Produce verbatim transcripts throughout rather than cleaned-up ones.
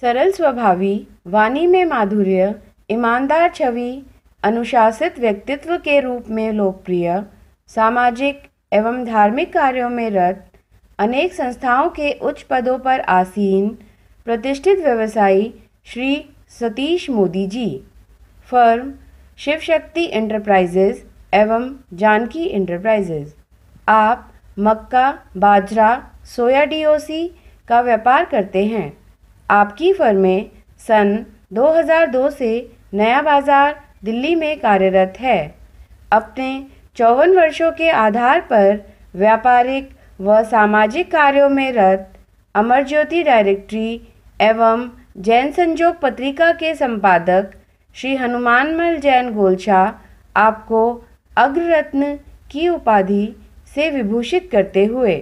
सरल स्वभावी, वाणी में माधुर्य, ईमानदार छवि, अनुशासित व्यक्तित्व के रूप में लोकप्रिय, सामाजिक एवं धार्मिक कार्यों में रत, अनेक संस्थाओं के उच्च पदों पर आसीन, प्रतिष्ठित व्यवसायी श्री सतीश मोदी जी। फर्म शिव शक्ति एंटरप्राइजेज एवं जानकी एंटरप्राइजेज। आप मक्का, बाजरा, सोया डीओसी का व्यापार करते हैं। आपकी फर्में सन दो हज़ार दो से नया बाज़ार दिल्ली में कार्यरत है। अपने चौवन वर्षों के आधार पर व्यापारिक व सामाजिक कार्यों में रत अमर ज्योति डायरेक्टरी एवं जैन संजोग पत्रिका के संपादक श्री हनुमानमल जैन गोलछा आपको अग्ररत्न की उपाधि से विभूषित करते हुए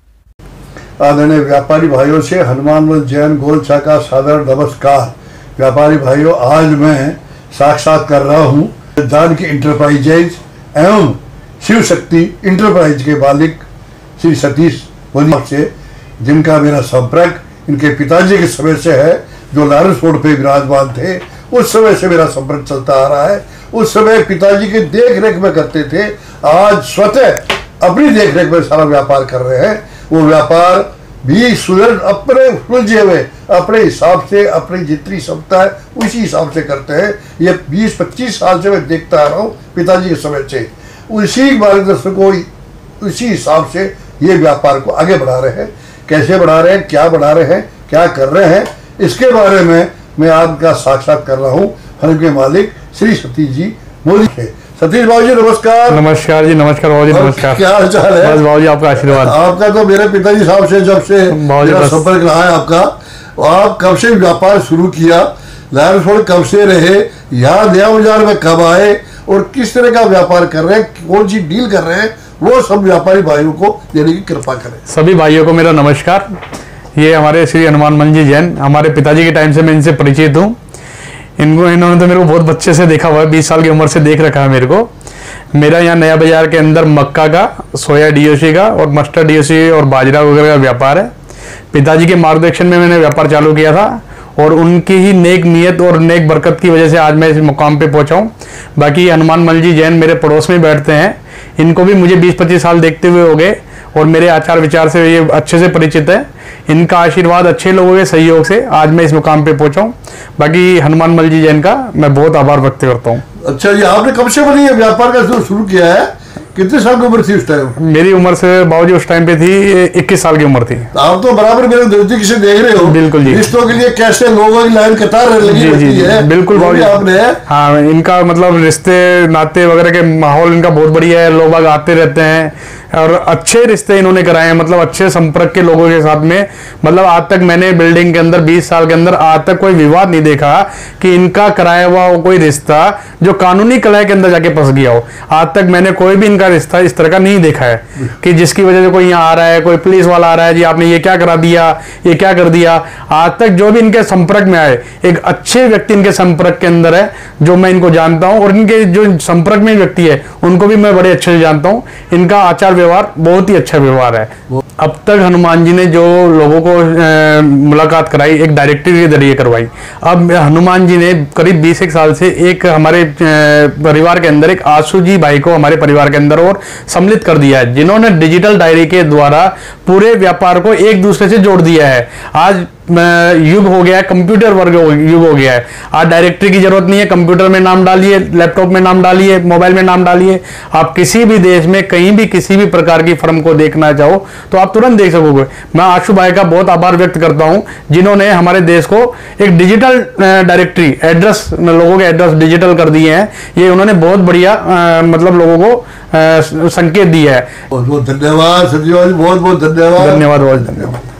आदरणीय व्यापारी भाइयों से हनुमानमल जैन गोलछा का सादर नमस्कार। व्यापारी भाइयों, आज मैं साक्षात कर रहा हूँ जानकी इंटरप्राइजेज एवं शिव शक्ति इंटरप्राइज के मालिक श्री सतीश मोदी से, जिनका मेरा संपर्क इनके पिताजी के समय से है, जो लॉरेंस रोड पे विराजमान थे। उस समय से मेरा संपर्क चलता आ रहा है। उस समय पिताजी की देख रेख में करते थे, आज स्वतः अपनी देख रेख में सारा व्यापार कर रहे हैं। वो व्यापार भी सुदृढ़ अपने सुलझे हुए अपने हिसाब से, अपनी जितनी क्षमता है उसी हिसाब से करते हैं। ये बीस पच्चीस साल से मैं देखता आ रहा हूँ पिताजी के समय से। उसी मार्गदर्शन को, उसी हिसाब से ये व्यापार को आगे बढ़ा रहे हैं। कैसे बढ़ा रहे हैं, क्या बढ़ा रहे हैं, क्या कर रहे हैं, इसके बारे में मैं आपका साक्षात कर रहा हूँ फर्म के मालिक श्री सतीश जी मोदी से। सतीश बाबू जी नमस्कार। नमस्कार जी, नमस्कार बाबू जी, नमस्कार। क्या हाल चाल है? बस बाबू जी आपका आशीर्वाद। आपका तो मेरे पिताजी साहब से जब से मेरा संपर्क रहा है आपका। आप कब से व्यापार शुरू किया, लॉरेंस रोड कब से रहे, यहाँ नया बाजार में कब आए और किस तरह का व्यापार कर रहे हैं, कौन सी डील कर रहे हैं, वो सब व्यापारी भाइयों को देने की कृपा करें। सभी भाइयों को मेरा नमस्कार। ये हमारे श्री हनुमानमल जी जैन, हमारे पिताजी के टाइम से मैं इनसे परिचित हूँ। इनको इन्होंने तो मेरे को बहुत बच्चे से देखा हुआ है, बीस साल की उम्र से देख रखा है मेरे को। मेरा यहाँ नया बाजार के अंदर मक्का का, सोया डीओसी का और मस्टर्ड डीओसी और बाजरा वगैरह का व्यापार है। पिताजी के मार्गदर्शन में मैंने व्यापार चालू किया था और उनकी ही नेक नियत और नेक बरकत की वजह से आज मैं इस मुकाम पे पहुंचा हूँ। बाकी हनुमानमल जी जैन मेरे पड़ोस में बैठते हैं। इनको भी मुझे बीस पच्चीस साल देखते हुए हो गए और मेरे आचार विचार से ये अच्छे से परिचित है। इनका आशीर्वाद, अच्छे लोगों के सहयोग से आज मैं इस मुकाम पे पहुंचा हूँ। बाकी हनुमानमल जी जैन का मैं बहुत आभार व्यक्त करता हूँ। अच्छा जी, आपने कब से बनी है व्यापार का शुरू किया है? कितने साल की उम्र थी उस टाइम? मेरी उम्र से बाबूजी उस टाइम पे थी इक्कीस साल की उम्र थी। आप तो बराबर मेरे नजदीक से देख रहे हो। बिल्कुल जी। रिश्तों के लिए कैसे लोगों की लाइन कतार लगी रहती है। बिल्कुल बाबूजी आपने। हाँ, इनका मतलब रिश्ते नाते वगैरह के माहौल इनका बहुत बढ़िया है। लोग बाग आते रहते हैं और अच्छे रिश्ते इन्होंने कराए हैं, मतलब अच्छे संपर्क के लोगों के साथ में। मतलब आज तक मैंने बिल्डिंग के अंदर बीस साल के अंदर आज तक कोई विवाद नहीं देखा कि इनका कराया हुआ हो कोई रिश्ता जो कानूनी कलह के अंदर जाके फंस गया हो। आज तक मैंने कोई भी इनका रिश्ता इस तरह का नहीं देखा है कि जिसकी वजह से कोई यहाँ आ रहा है, कोई पुलिस वाला आ रहा है, जी आपने ये क्या करा दिया, ये क्या कर दिया। आज तक जो भी इनके संपर्क में आए, एक अच्छे व्यक्ति इनके संपर्क के अंदर है जो मैं इनको जानता हूँ, और इनके जो संपर्क में व्यक्ति है उनको भी मैं बड़े अच्छे से जानता हूँ। इनका आचार व्यवहार बहुत ही अच्छा व्यवहार है। अब तक हनुमान जी ने जो लोगों को ए, मुलाकात कराई, एक डायरेक्टरी के जरिए करवाई। अब हनुमान जी ने करीब बीस एक साल से एक हमारे परिवार के अंदर एक आशु जी भाई को हमारे परिवार के अंदर और सम्मिलित कर दिया है, जिन्होंने डिजिटल डायरी के द्वारा पूरे व्यापार को एक दूसरे से जोड़ दिया है। आज युग हो गया है, कंप्यूटर वर्ग युग हो गया है। आज डायरेक्टरी की जरूरत नहीं है, कंप्यूटर में नाम डालिए, लैपटॉप में नाम डालिए, मोबाइल में नाम डालिए। आप किसी भी देश में कहीं भी किसी भी प्रकार की फर्म को देखना चाहो तो आप तुरंत देख सकोगे। मैं आशु भाई का बहुत आभार व्यक्त करता हूं, जिन्होंने हमारे देश को एक डिजिटल डायरेक्टरी एड्रेस, लोगों के एड्रेस डिजिटल कर दिए हैं। ये उन्होंने बहुत बढ़िया मतलब लोगों को संकेत दिया है। बहुत बहुत धन्यवाद सचिव, बहुत बहुत धन्यवाद। धन्यवाद बहुत धन्यवाद।